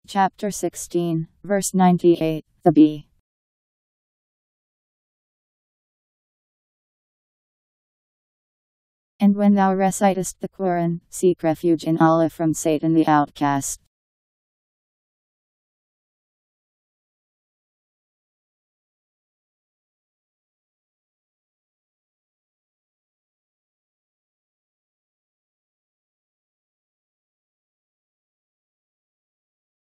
Chapter 16, verse 98, the bee. And when thou recitest the Qur'an, seek refuge in Allah from Satan the outcast.